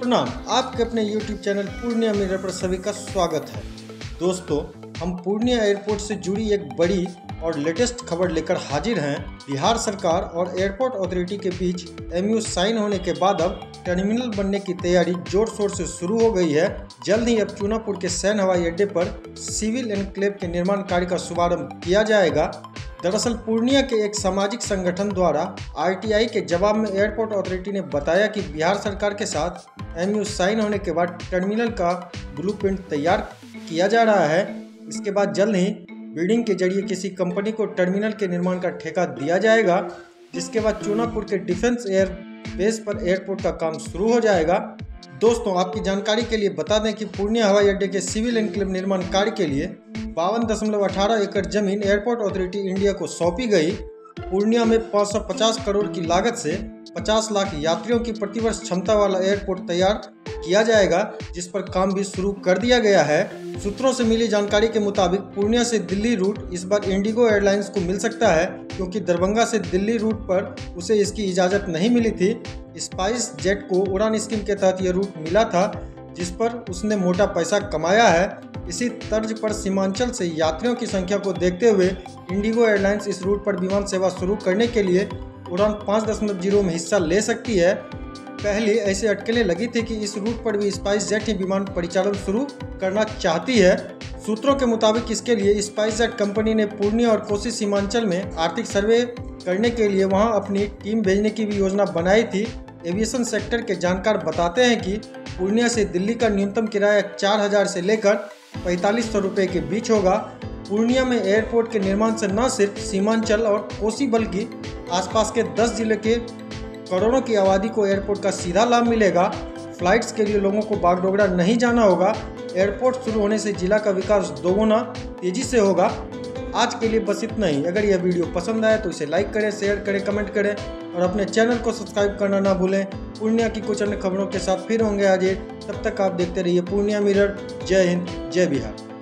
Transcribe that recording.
प्रणाम। आपके अपने YouTube चैनल पूर्णिया मिरर पर सभी का स्वागत है। दोस्तों, हम पूर्णिया एयरपोर्ट से जुड़ी एक बड़ी और लेटेस्ट खबर लेकर हाजिर हैं। बिहार सरकार और एयरपोर्ट अथॉरिटी के बीच MOU साइन होने के बाद अब टर्मिनल बनने की तैयारी जोर शोर से शुरू हो गई है। जल्द ही अब चूनापुर के सैन हवाई अड्डे पर सिविल एनक्लेव के निर्माण कार्य का शुभारंभ किया जाएगा। दरअसल पूर्णिया के एक सामाजिक संगठन द्वारा RTI के जवाब में एयरपोर्ट अथॉरिटी ने बताया कि बिहार सरकार के साथ MOU साइन होने के बाद टर्मिनल का ब्लूप्रिंट तैयार किया जा रहा है। इसके बाद जल्द ही बिल्डिंग के जरिए किसी कंपनी को टर्मिनल के निर्माण का ठेका दिया जाएगा, जिसके बाद चूनापुर के डिफेंस एयर बेस पर एयरपोर्ट का काम शुरू हो जाएगा। दोस्तों, आपकी जानकारी के लिए बता दें कि पूर्णिया हवाई अड्डे के सिविल एनक्लेव निर्माण कार्य के लिए 52.18 एकड़ जमीन एयरपोर्ट अथॉरिटी इंडिया को सौंपी गई। पूर्णिया में 550 करोड़ की लागत से 50 लाख यात्रियों की प्रतिवर्ष क्षमता वाला एयरपोर्ट तैयार किया जाएगा, जिस पर काम भी शुरू कर दिया गया है। सूत्रों से मिली जानकारी के मुताबिक पूर्णिया से दिल्ली रूट इस बार इंडिगो एयरलाइंस को मिल सकता है, क्योंकि दरभंगा से दिल्ली रूट पर उसे इसकी इजाज़त नहीं मिली थी। स्पाइस जेट को उड़ान स्कीम के तहत यह रूट मिला था, जिस पर उसने मोटा पैसा कमाया है। इसी तर्ज पर सीमांचल से यात्रियों की संख्या को देखते हुए इंडिगो एयरलाइंस इस रूट पर विमान सेवा शुरू करने के लिए उड़ान 5.0 में हिस्सा ले सकती है। पहले ऐसे अटकलें लगी थी कि इस रूट पर भी स्पाइस जेट ही विमान परिचालन शुरू करना चाहती है। सूत्रों के मुताबिक इसके लिए स्पाइस जेट कंपनी ने पूर्णिया और कोसी सीमांचल में आर्थिक सर्वे करने के लिए वहां अपनी टीम भेजने की भी योजना बनाई थी। एविएशन सेक्टर के जानकार बताते हैं कि पूर्णिया से दिल्ली का न्यूनतम किराया 4000 से लेकर 4500 रुपये के बीच होगा। पूर्णिया में एयरपोर्ट के निर्माण से न सिर्फ सीमांचल और कोसी बल्कि आसपास के 10 जिले के करोड़ों की आबादी को एयरपोर्ट का सीधा लाभ मिलेगा। फ्लाइट्स के लिए लोगों को बागडोगरा नहीं जाना होगा। एयरपोर्ट शुरू होने से जिला का विकास दोगुना तेजी से होगा। आज के लिए बस इतना ही। अगर यह वीडियो पसंद आए तो इसे लाइक करें, शेयर करें, कमेंट करें और अपने चैनल को सब्सक्राइब करना ना भूलें। पूर्णिया की कुछ अन्य खबरों के साथ फिर होंगे आज। तब तक आप देखते रहिए पूर्णिया मिरर। जय हिंद, जय बिहार।